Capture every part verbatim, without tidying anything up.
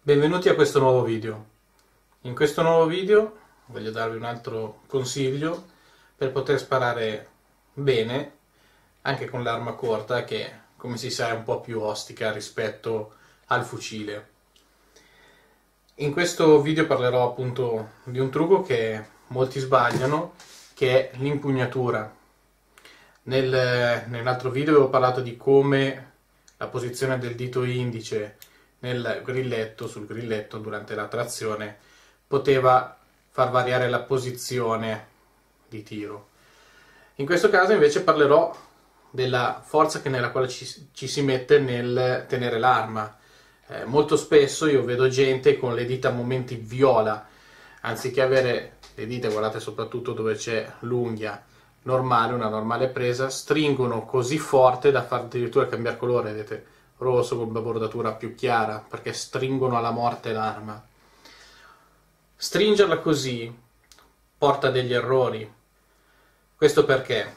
Benvenuti a questo nuovo video. In questo nuovo video voglio darvi un altro consiglio per poter sparare bene anche con l'arma corta, che come si sa è un po' più ostica rispetto al fucile. In questo video parlerò appunto di un trucco che molti sbagliano, che è l'impugnatura. Nel, nell'altro video avevo parlato di come la posizione del dito indice nel grilletto, sul grilletto durante la trazione, poteva far variare la posizione di tiro. In questo caso invece parlerò della forza che nella quale ci, ci si mette nel tenere l'arma. Eh, molto spesso io vedo gente con le dita a momenti viola, anziché avere le dita, guardate soprattutto dove c'è l'unghia normale, una normale presa, stringono così forte da far addirittura cambiare colore, vedete? Rosso con una bordatura più chiara, perché stringono alla morte l'arma. Stringerla così porta degli errori. Questo perché?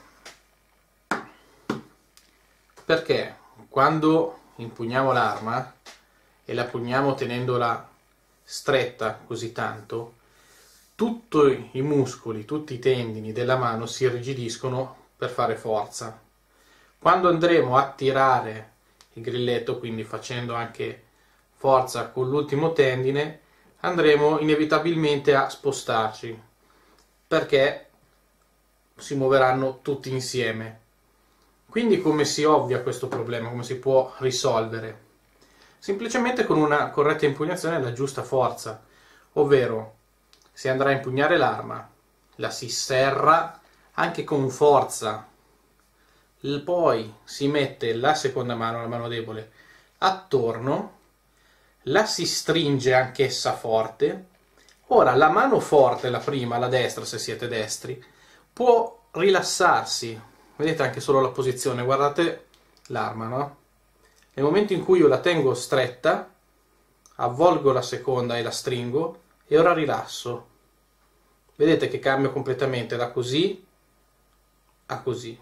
Perché quando impugniamo l'arma e la pugniamo tenendola stretta così tanto, tutti i muscoli, tutti i tendini della mano si irrigidiscono per fare forza. Quando andremo a tirare il grilletto, quindi facendo anche forza con l'ultimo tendine, andremo inevitabilmente a spostarci, perché si muoveranno tutti insieme. Quindi come si ovvia questo problema? Come si può risolvere? Semplicemente con una corretta impugnazione e la giusta forza, ovvero si andrà a impugnare l'arma, la si serra anche con forza, poi si mette la seconda mano, la mano debole, attorno, la si stringe anch'essa forte. Ora la mano forte, la prima, la destra se siete destri, può rilassarsi, vedete anche solo la posizione, guardate l'arma, no? Nel momento in cui io la tengo stretta, avvolgo la seconda e la stringo, e ora rilasso. Vedete che cambia completamente da così a così.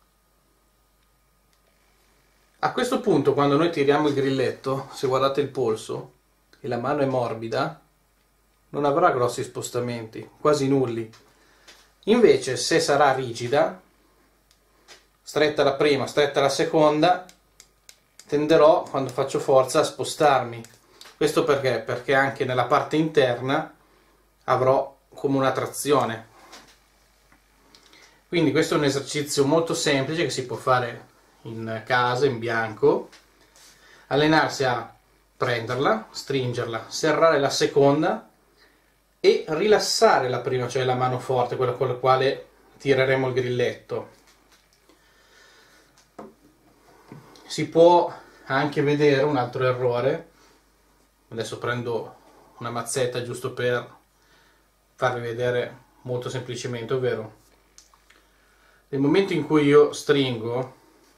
A questo punto, quando noi tiriamo il grilletto, se guardate il polso e la mano è morbida, non avrà grossi spostamenti, quasi nulli. Invece, se sarà rigida, stretta la prima, stretta la seconda, tenderò, quando faccio forza, a spostarmi. Questo perché? Perché anche nella parte interna avrò come una trazione. Quindi questo è un esercizio molto semplice che si può fare in casa, in bianco, allenarsi a prenderla, stringerla, serrare la seconda e rilassare la prima, cioè la mano forte, quella con la quale tireremo il grilletto. Si può anche vedere un altro errore, adesso prendo una mazzetta giusto per farvi vedere molto semplicemente, ovvero nel momento in cui io stringo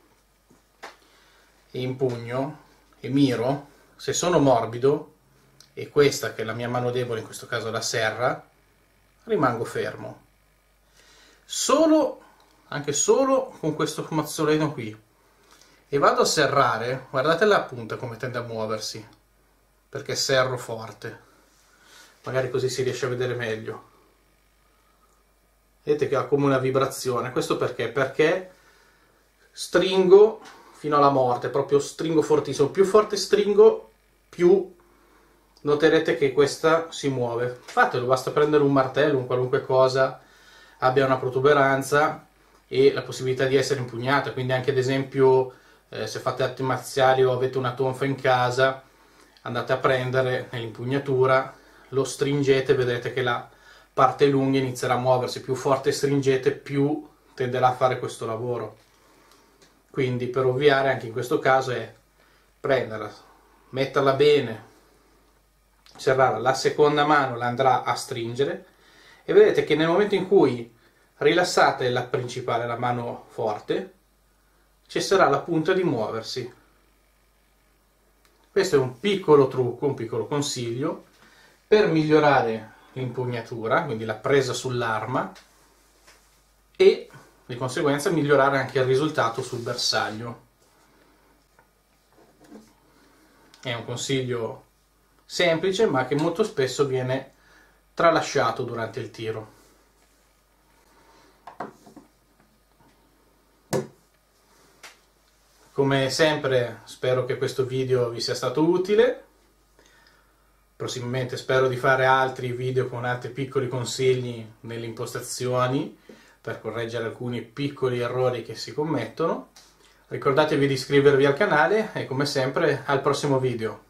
e impugno e miro, se sono morbido e questa che è la mia mano debole, in questo caso la serra, rimango fermo. Solo, anche solo con questo mazzolino qui, e vado a serrare, guardate la punta come tende a muoversi, perché serro forte. Magari così si riesce a vedere meglio. Vedete che ha come una vibrazione. Questo perché? Perché stringo fino alla morte, proprio stringo fortissimo. Più forte stringo, più noterete che questa si muove. Fatelo, basta prendere un martello, un qualunque cosa abbia una protuberanza e la possibilità di essere impugnata. Quindi anche ad esempio eh, se fate arti marziali o avete una tonfa in casa, andate a prendere nell'impugnatura, lo stringete, vedrete che la parte lunga inizierà a muoversi. Più forte stringete, più tenderà a fare questo lavoro. Quindi per ovviare anche in questo caso è prenderla, metterla bene, serrarla, la seconda mano la andrà a stringere e vedete che nel momento in cui rilassate la principale, la mano forte, cesserà la punta di muoversi. Questo è un piccolo trucco, un piccolo consiglio per migliorare l'impugnatura, quindi la presa sull'arma, e di conseguenza migliorare anche il risultato sul bersaglio. È un consiglio semplice ma che molto spesso viene tralasciato durante il tiro. Come sempre spero che questo video vi sia stato utile. Prossimamente spero di fare altri video con altri piccoli consigli nelle impostazioni per correggere alcuni piccoli errori che si commettono. Ricordatevi di iscrivervi al canale e come sempre al prossimo video.